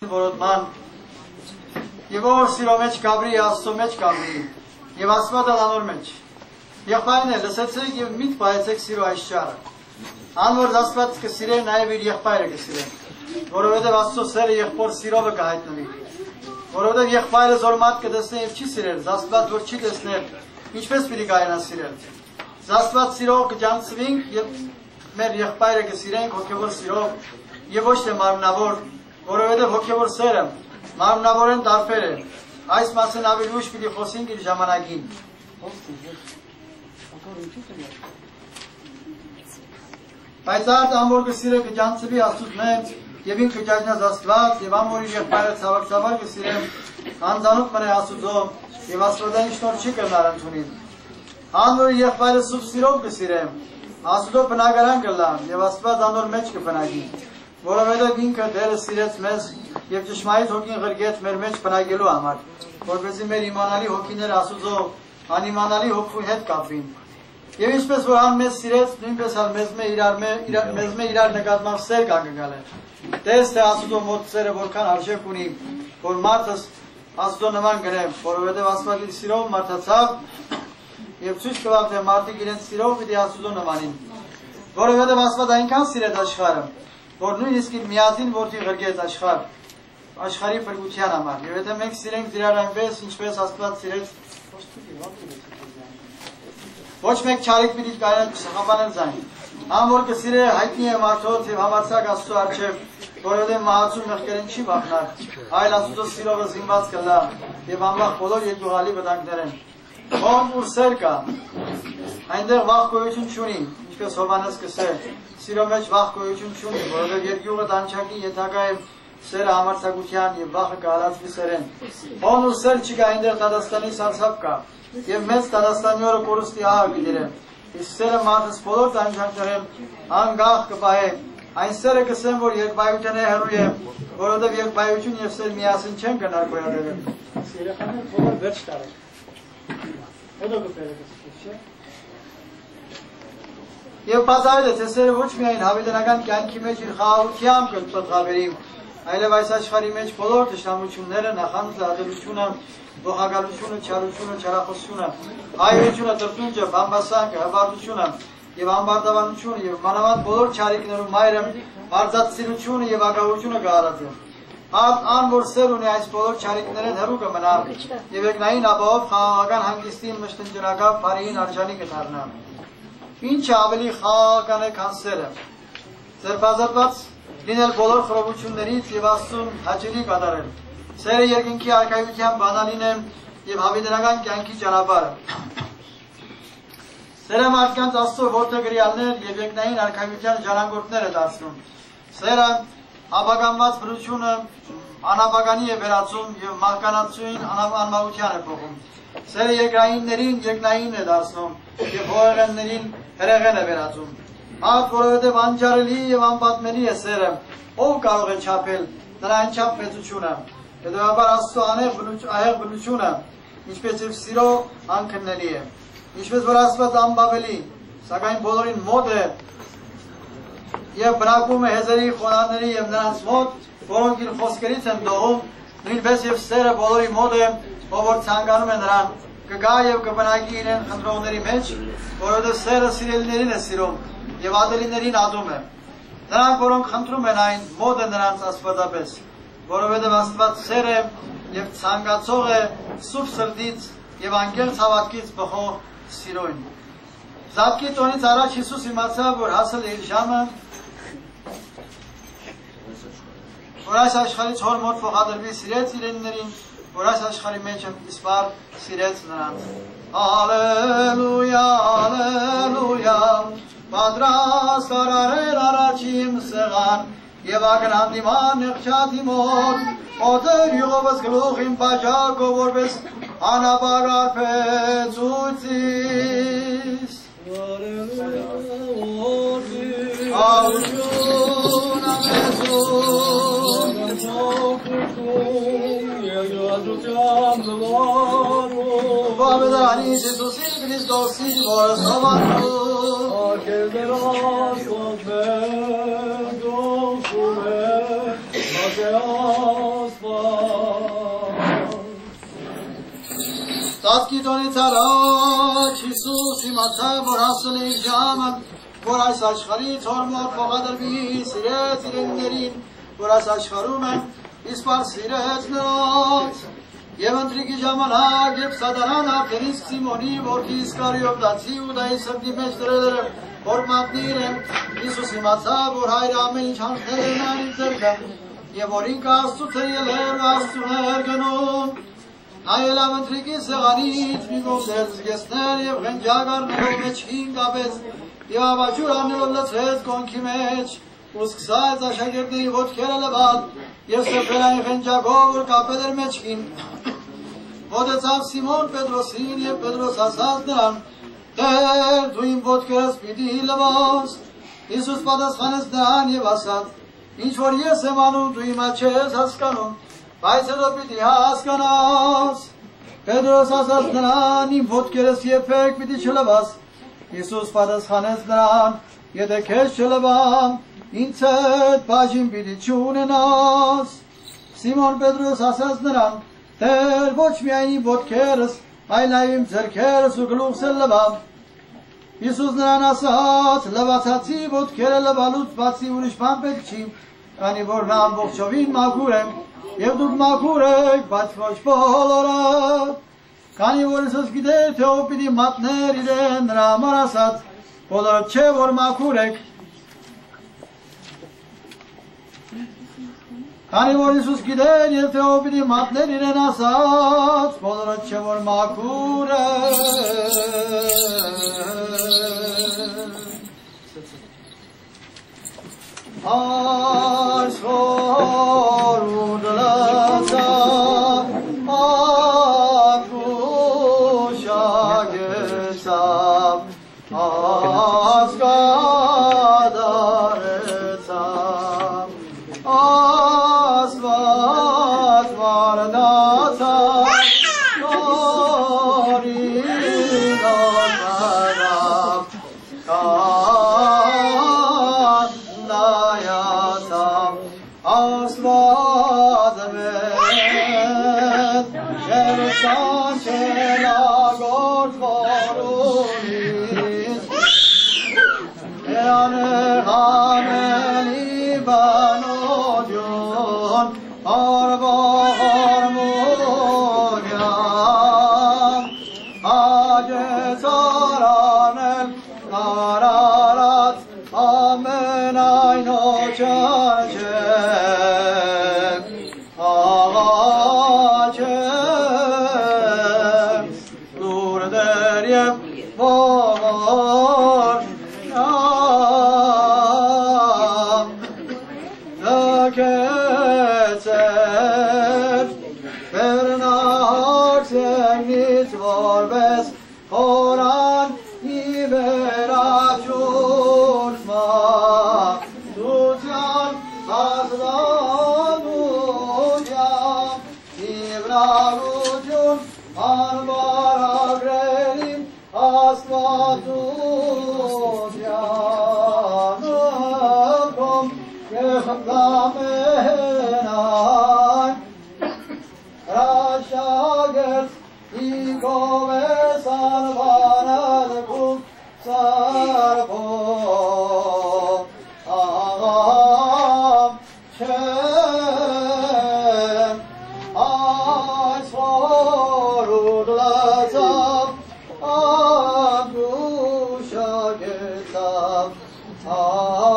Որոտման եւ որ սիրո մեջ կաբրի, Աստծո մեջ կաբրի եւ Աստված ալանոր մեջ։ Եղբայրն է լսեցեք եւ միտ բայեցեք սիրո այս ճարը։ Անոր Աստված կսիրե նաեւ իր եղբայրը կսիրե։ Որովհետեւ Աստծո սերը եղբոր սիրովը կհայտնվի։ Որովհետեւ եղբայրը զորմատ կտեսնի եւ չի սիրել, Աստված որ չի տեսնել, ինչպես պիտի կայանա սիրել։ Աստված սիրով կջանցվենք եւ մեր եղբայրը կսիրենք հոգեվոր սիրով եւ ոչ թե մարմնավոր, որովհետեւ հոգեվոր սերը մարմնավորեն տարբեր է։ Այս մասին ավելի ուշ պիտի խոսենք իր ժամանակին։ Բայց արդ ամոր կսիրե կջանցվի Աստծուց մեջ եւ ինքը կճանչնա Աստված եւ ամոր իր եղբայրը ցավակցաբար կսիրեմ անձանուկ մնե Աստծո եւ Աստվածային շնորհ չի կրնար ընդունին։ Անոր եղբայրը սուբ սիրով կսիրեմ Աստծո բնակարան կլամ եւ Աստված անոր մեջ կբնակի, որովհետեւ ինքը դերը սիրեց մեզ եւ ճշմարիտ հոգին ղրգեց մեր մեջ բնակելու համար, որովհետեւ մեր իմանալի հոգիները Աստծո անիմանալի հոգու հետ կապվին։ Եվ ինչպես որ ան մեզ սիրեց, նույնպես ալ մեզ իրար նկատմամբ սեր կա գալը։ Տես թե Աստծո մոտ սերը որքան արժեք ունի, որ մարդս Աստծո նման գրեմ, որովհետեւ Աստված իր սիրով մարդացավ եւ ցույց տվավ թե մարդիկ իրենց սիրով պիտի Աստծո նմանին։ Որովհետեւ Աստված այնքան սիրեց աշխարհը, որ նույնիսկ իր միածին որդի ղրգեց աշխարհի փրկության համար։ Եվ եթե մենք սիրենք իրար այնպես, ինչպես Աստված սիրեց, ոչ մեկ չարիք պիտի կարեն սխաբանել ձայն։ Ամոր կսիրե հայտնի է մարդոց եւ համարձակ Աստծո առջև, որովհետեւ մահացու մեղքերին չի վախնար, այլ Աստծո սիրովը զինված կլա եւ անվախ բոլոր երկուղալի վտանգներեն։ Ով ուր սեր կա, այնտեղ վախ գոյություն չունի, ինչպես Հովհաննես կսե, սիրո մեջ վախ գոյություն չունի, որովհետեւ երկյուղը տանջակի ենթակա է սերը համարձակության եւ վախը կհալածվի սերեն։ Ով ուր սեր չկա, այնտեղ Դադաստանի սարսափ կա եւ մեծ Դադաստանի օրը կորստի ահա կդիրեն։ Իսկ սերը մարդս բոլոր տանջանքներեն անգախ կպահե։ Այն սերը կսեմ, որ երկբայության է հեռու է, որովհետեւ երկբայություն եւ սեր միասին չեն գնար գոյատևել։ Երեխաները բոլոր վերջ տարել։ Եվ բացահայտ է, թե սերը ոչ միայն հավիտենական կյանքի մեջ իր խաղաղությամբ կպտղաբերի, այլև այս աշխարհի մեջ բոլոր թշնամությունները, նախանձը, ատելությունը, ողակալությունը, չարությունը, չարախոսությունը, հայրությունը, տրտունջը, բամբասանքը, հպարտությունը եւ ամբարտավանությունը եւ մանավանդ բոլոր չարիքներում մայրը բարձրացնությունը եւ ագահությունը կհարածի։ Ան որ սեր ունի այս բոլոր չարիքներեն հեռու կմնա եւ եկնային ապահով խաղաղական հանգիստի մշտնջրակապ բարիին արժանի կդառնա։ Ինչ ավելի խաղաղական է, քան սերը։ Ձերբազատված լինել բոլոր խռովություններից եւ Աստծուն հաճելի կատարել։ Սերը երկնքի արքայության բանալին է եւ հավիտենական կյանքի ճանապարհը։ Սերը մարդկանց Աստծո որդեգրյալներ եւ եկնային արքայության ժառանգորդներ է դարձնում։ Սերը ապականված բնությունը անապականի է վերածում եւ մարդկանացույն անմահության է փոխում։ Սերը երկրայիններին երկնային է դարձնում եւ հորեղեններին հրեղեն է վերածում։ Այդ որովհետեւ անջարելի եւ անպատմելի է սերը, ով կարող է չափել նրա անչափ մեծությունը։ Հետևաբար Աստծո ահեղ բնությունը, ինչպես եւ սիրո անքննելի է։ Ինչպես որ Աստված անբավելի, սակայն բոլորին մոտ է եւ բնակվում է հեզերի խոնարհների եւ նրանց մոտ, որոնք իր խոսքերից են դողում, նույնպես եւ սերը բոլորի մոտ է, ով որ ցանկանում է նրան, կգա եւ կբնակի իրեն խնդրողների մեջ, որովհետեւ սերը սիրելիներին է սիրում եւ ատելիներին ատում է։ Նրանք, որոնք խնդրում են այն, մոտ է նրանց աստվածապես, որովհետեւ Աստված սեր է եւ ցանկացող է սուրբ սրտից եւ անկեղծ հավատքից բխող սիրոյն։ Զատկի տոնից առաջ Հիսուս իմացավ, որ հասել է իր ժամը, որ այս աշխարհից հոր մոտ փոխադրվի սիրեց իրեններին, որ այս աշխարհի մեջ իսպար սիրեց նրանց։ Ալելույա, ալելույա, պատրաստ արարել առաջին սեղան, եւ ակնանդիման եղջատի մոտ, օդեր յուղովս գլուխին բաժակով որպես անապագարփեց ուցիս։ Ալություն ամեզում, Բավեդանի Յիսուսի Քրիստոսի որսովանու Ակեզերաս ոտմեն դոքում է Մազեան Աստկիտոնից առաջ Հիսուս իմացավ, որ հասել է իր ժամը, որ այս աշխարհից հոր փոխադրվի, սիրեց իրեններին, որ այս աշխարհում են, իսպար սիրեց նրանց։ Եվ ընտրիկի ժամանակ, երբ Սատանան արդեն իսկ Սիմոնի որդի Իսկարիովտացի Ուդայի սրտի մեջ դրել էր, որ մատնի իրեն, Հիսուս իմացավ, որ Հայրը ամեն ինչ հանձնել է նրան իր ձեռքը, եւ որ ինքը Աստծուց է ելել ու Աստծուն էր գնում։ Նա ելավ ընտրիկի սեղանից մի գոհ զգեստներ եւ ղենջակ առնելով մեջքին կապեց եւ աբաչուր առնելով լցրեց կոնքի մեջ ու սկսած աշակերտների ոտքերը լվալ եւ սրբել այն ղենջակով, որ կապել էր մեջքին։ Մոտեցավ Սիմոն Պետրոսին եւ Պետրոս ասաց նրան. «Տեր, դու իմ ոտքերս պիտի լվաս»։ Հիսուս պատասխանեց նրան եւ ասաց. «Ինչ որ ես եմ անում, դու հիմա չես հասկանում, բայց հետո պիտի հասկանաս»։ Պետրոս ասաց նրան. «Իմ ոտքերս երբեք պիտի չլվաս»։ Հիսուս պատասխանեց նրան. «Եթե քեզ չլվամ, ինձ հետ բաժին պիտի չունենաս»։ Սիմոն Պետրոս ասաց նրան. «Տեր, ոչ միայն իմ ոտքերս, այլ նաև իմ ձեռքերս ու գլուխս էլ լվամ»։ Հիսուս նրան ասաց. «Լվացացի ոտքերը լվալուց բացի ուրիշ բան պետք չի, քանի որ նա ամբողջովին մաքուր է, եւ դուք մաքուր եք, բայց ոչ բոլորը»։ Քանի որ Հիսուս գիտեր, թե ով պիտի մատներ իրեն, նրա համար ասաց. «Բոլորը չէ, որ մաքուր եք»։ Քանի որ Հիսուս գիտեր, եւ թե ով պիտի մատներ իրեն, ասաց. «Բոլորը չէ, որ մաքուր եք»։ Այսօր ուդլացավ, ակուշագեցավ, ասկադարեցավ, Աստված վարդացավ, նորին օգնավ, կանդայացավ, Աստված մեծ, և սանչելագործ որունից, անեղամելի բանոջուն, արվողորմունյան, աջեցարանել, արարած, ամենայն օջաչեմ, աղաչեմ, լուրդեր և ողոր, Նակեցեր, վերնահարց եղնից որպես հորան իվերաջուրմա, դուցյան ազդանության, իվրագություն անվարագրելիմ աստվածության, Ամենայն հրաշագեց ինքով ես անվանել կում սարվով աղամ չեմ այսօր ուդլացավ ակուշագեցավ